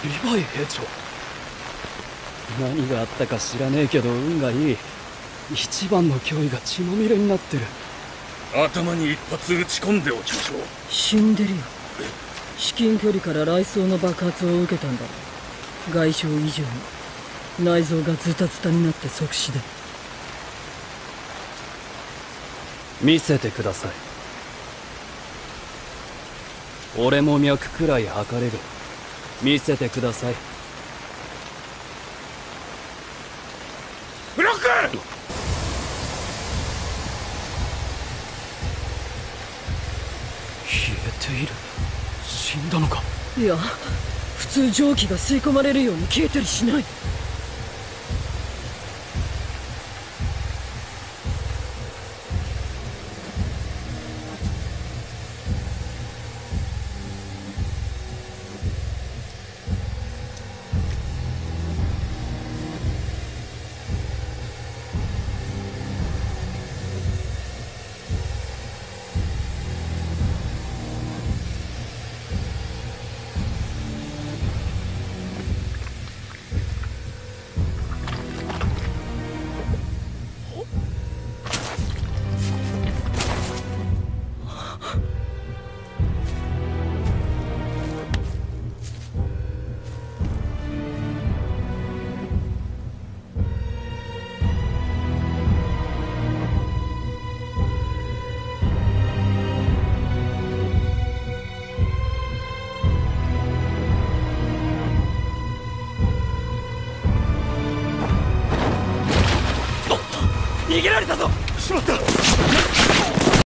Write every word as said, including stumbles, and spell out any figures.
リヴァイ兵長。何があったか知らねえけど運がいい。一番の脅威が血まみれになってる。 頭に一発撃ち込んでおきましょう。 死んでるよ。至近距離から雷槍の爆発を受けたんだ。外傷以上に内臓がズタズタになって即死だ。 見せてください。俺も脈くらい測れる。見せてください。 ブロック！ 消えている。死んだのか。 いや、普通蒸気が吸い込まれるように消えたりしない。 逃げられたぞ。 しまった。